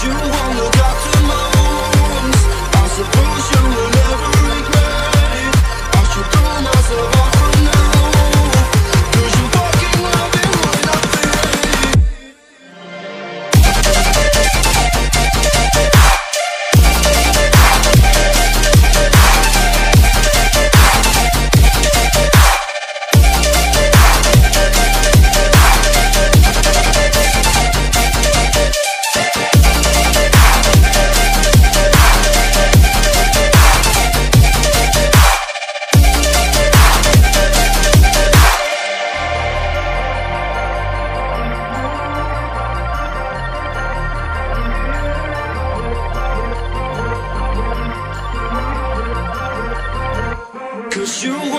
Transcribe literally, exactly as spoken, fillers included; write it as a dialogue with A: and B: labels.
A: you won't look after my wounds. I suppose you will never regret it. I should throw myself off from now, 'cause you fucking love it when I feel it. Cause you